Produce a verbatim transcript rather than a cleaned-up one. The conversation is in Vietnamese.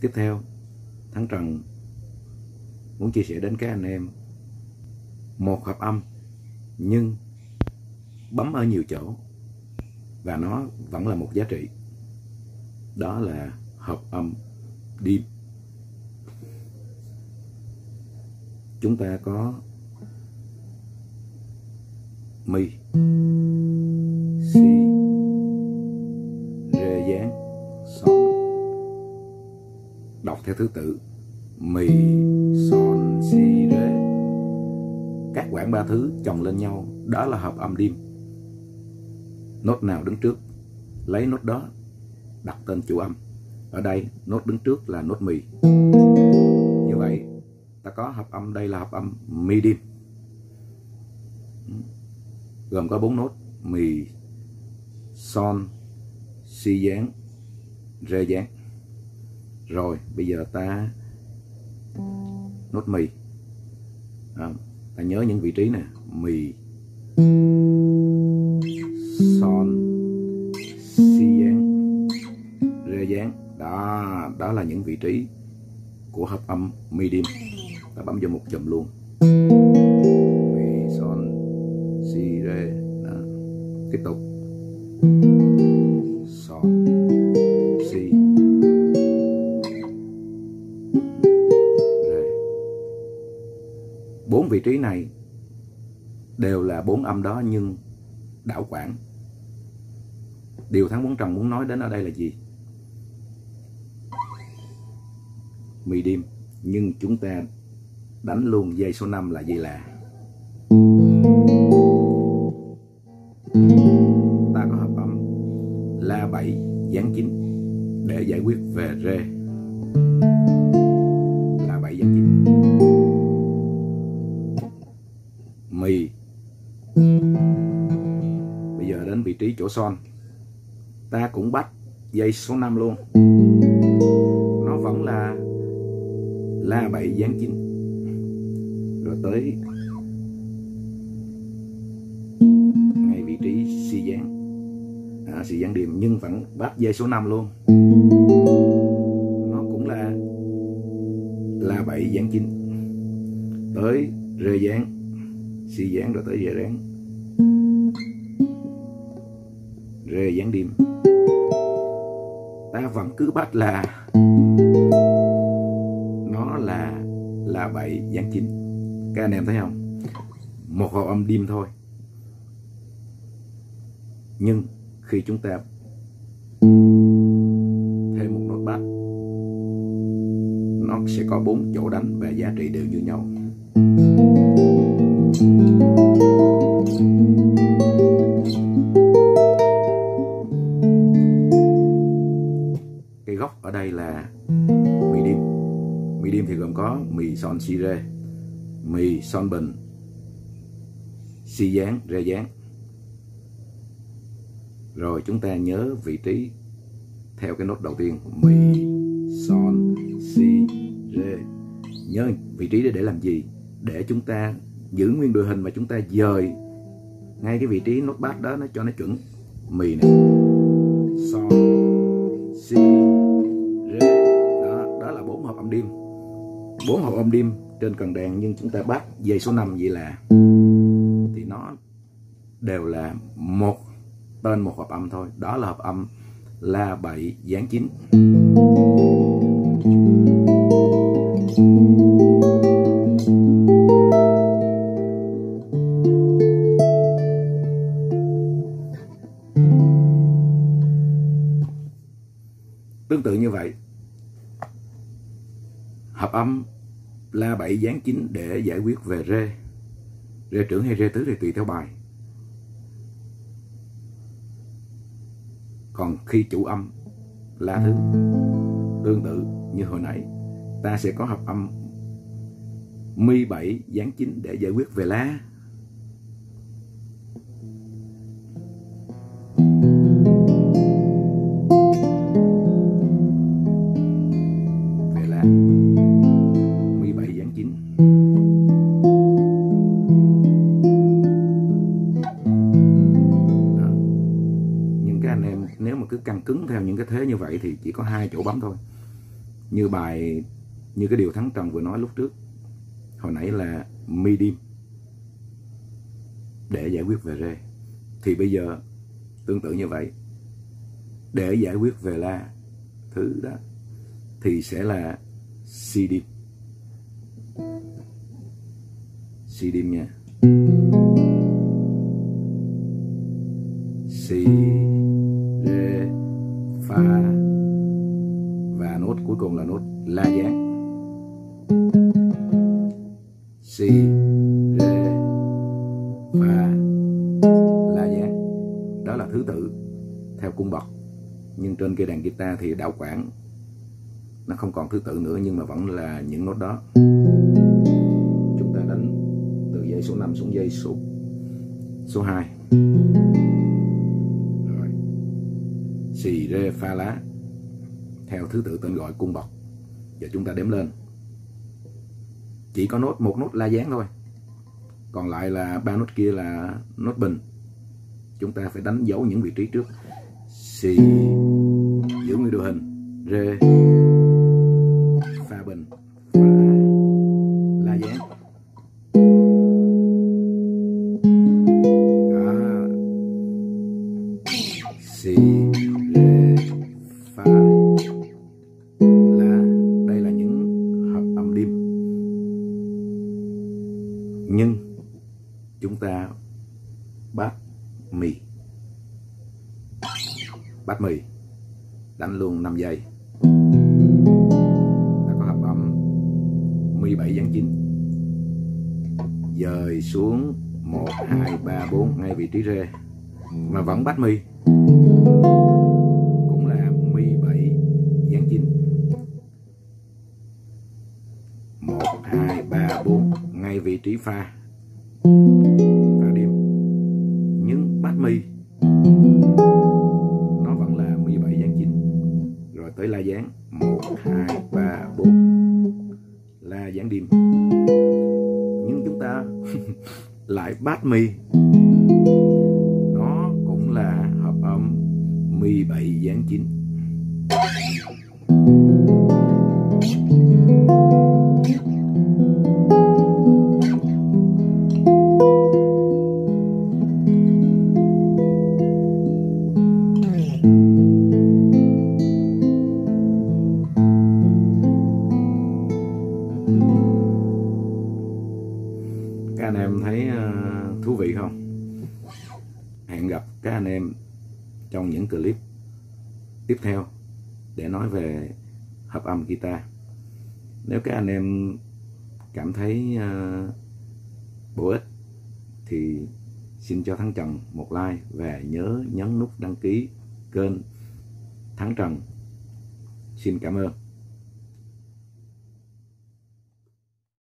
Tiếp theo, Thắng Trần muốn chia sẻ đến các anh em một hợp âm nhưng bấm ở nhiều chỗ và nó vẫn là một giá trị. Đó là hợp âm dim. Chúng ta có mi, si, rê dáng, son. Đọc theo thứ tự: mi, son, si, rê. Các quãng ba thứ chồng lên nhau, đó là hợp âm dim. Nốt nào đứng trước, lấy nốt đó đặt tên chủ âm. Ở đây nốt đứng trước là nốt mi. Như vậy ta có hợp âm, đây là hợp âm mi dim, gồm có bốn nốt: mi, son, si dáng, rê dáng. Rồi bây giờ ta nốt mi, à, ta nhớ những vị trí nè: mi, son, si dáng, rê dáng. Đó, đó là những vị trí của hợp âm mi dim. Ta bấm vô một chùm luôn: mi, son, si, rê. Đó. Tiếp tục son, si, rê. Bốn vị trí này đều là bốn âm đó nhưng đảo quãng. Điều Thắng Quán Trần muốn nói đến ở đây là gì? Mi dim, nhưng chúng ta đánh luôn dây số năm là dây là. Ta có hợp âm la bảy dáng chín để giải quyết về rê. La bảy dáng chín, mi. Bây giờ đến vị trí chỗ son, ta cũng bắt dây số năm luôn. Nó vẫn là la bảy dáng chín. Rồi tới ngay vị trí si dáng, à, si dáng điểm, nhưng vẫn bắt dây số năm luôn. Nó cũng là la bảy dáng chín. Tới rê dáng, si dáng, rồi tới rê dáng, rê dáng điểm. Ta vẫn cứ bắt là nó là la bảy dáng chín. Các anh em thấy không? Một hợp âm dim thôi, nhưng khi chúng ta thêm một nốt bass, nó sẽ có bốn chỗ đánh và giá trị đều như nhau. Cái gốc ở đây là mi dim. Mi dim thì gồm có mi, son, si, rê, mi, son bình, si dáng, rê dáng. Rồi chúng ta nhớ vị trí theo cái nốt đầu tiên: mi, son, si, rê. Nhớ vị trí để để làm gì? Để chúng ta giữ nguyên đội hình và chúng ta dời ngay cái vị trí nốt bass đó nó cho nó chuẩn. Mi này, son, si, rê. Đó, đó là bốn hợp âm dim. Bốn hợp âm dim trên cần đàn, nhưng chúng ta bắt dây số năm vậy là thì nó đều là một tên một hợp âm thôi. Đó là hợp âm la bảy dáng chín. Tương tự như vậy, hợp âm la bảy dáng chín để giải quyết về rê, rê trưởng hay rê tứ thì tùy theo bài. Còn khi chủ âm la thứ, tương tự như hồi nãy, ta sẽ có hợp âm mi bảy dáng chín để giải quyết về la. Về la, mi bảy dáng chín. Đó. Nhưng các anh em nếu mà cứ căng cứng theo những cái thế như vậy thì chỉ có hai chỗ bấm thôi. như bài như cái điều Thắng Trần vừa nói lúc trước hồi nãy là mi dim để giải quyết về rê, thì bây giờ tương tự như vậy, để giải quyết về la thứ đó thì sẽ là si dim. Si dim nha. Si, rê, fa và nốt cuối cùng là nốt la gián. Si, rê, fa, la gián. Đó là thứ tự theo cung bậc. Nhưng trên cây đàn guitar thì đạo quản nó không còn thứ tự nữa, nhưng mà vẫn là những nốt đó. Chúng ta đánh từ dây số năm xuống dây số số hai. Rồi. Si, rê, fa, lá theo thứ tự tên gọi cung bậc. Giờ chúng ta đếm lên. Chỉ có nốt một nốt la gián thôi, còn lại là ba nốt kia là nốt bình. Chúng ta phải đánh dấu những vị trí trước. Si giữ nguyên đội hình, rê fa bình, fa la gián. Đó. Si, rê, fa, la. Đây là những hợp âm dim. Nhưng chúng ta bắt mì, bắt mì đánh luôn năm giây, ta có hợp âm mi bảy dáng chín, dời xuống một hai ba bốn ngay vị trí rê mà vẫn bắt mì, cũng là mi bảy dáng chín, một hai ba bốn ngay vị trí pha pha điểm, nhưng bắt mì nó vẫn là mi bảy dáng chín. Rồi tới la dáng một hai ba bốn, la dáng điểm, nhưng chúng ta lại bắt mì, nó cũng là hợp âm mi bảy dáng chín. Các anh em thấy uh, thú vị không? Hẹn gặp các anh em trong những clip tiếp theo để nói về hợp âm guitar. Nếu các anh em cảm thấy uh, bổ ích thì xin cho Thắng Trần một like và nhớ nhấn nút đăng ký kênh Thắng Trần. Xin cảm ơn.